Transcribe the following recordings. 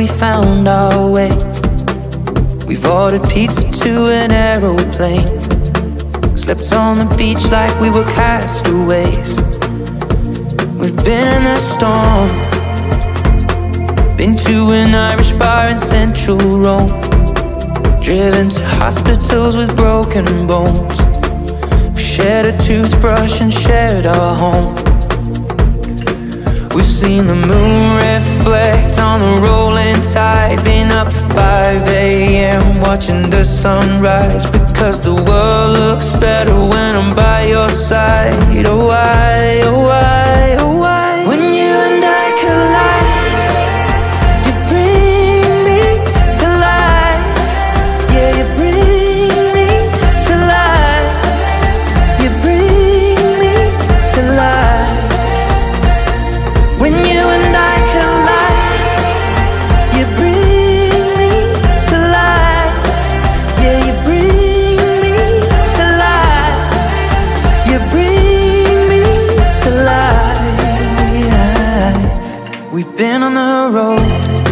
we found our way. We've ordered pizza to an aeroplane, slept on the beach like we were castaways. We've been in the storm, been to an Irish bar in central Rome, driven to hospitals with broken bones. We shared a toothbrush and shared our home. We've seen the moon reflect on the rolling tide, been up at 5 a.m. watching the sunrise, because the world looks better when I'm by your side. Oh why, oh why, oh why? When you and I collide, you bring me to life. Yeah, you bring me to life. You bring me to life. When you and I collide, you bring me to life. Yeah, you bring me to life. You bring me to life. We've been on the road,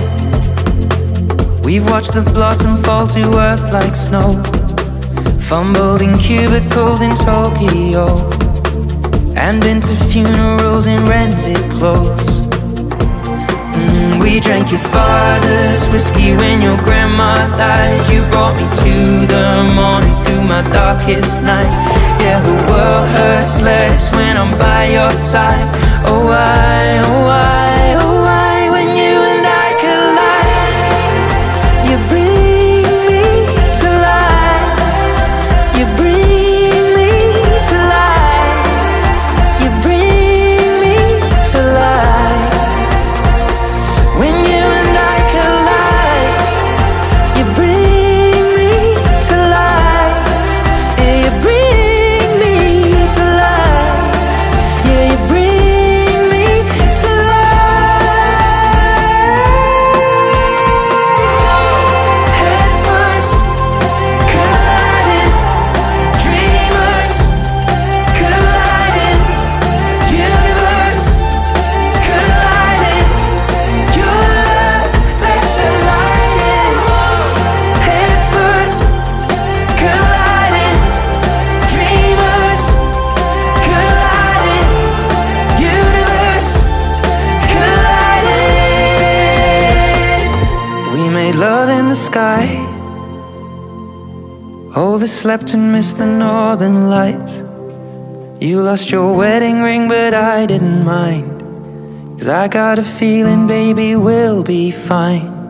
we've watched the blossom fall to earth like snow, fumbled in cubicles in Tokyo, and been to funerals in rented clothes. We drank your father's whiskey when your grandma died. You brought me to the morning through my darkest night. Yeah, the world hurts less when I'm by your side. Oh why, oh why, oh why? When you and I collide, you bring me to life. You bring me to life. You bring me to life. When you and I collide, you bring me to life. Yeah, you bring me to life. Yeah, you bring me to life. Head first, colliding, dreamers colliding, universe colliding. Your love, let the light in. Head first, colliding, dreamers colliding, universe colliding. We made love in the sky, overslept and missed the northern lights. You lost your wedding ring, but I didn't mind, 'cause I got a feeling, baby, we'll be fine.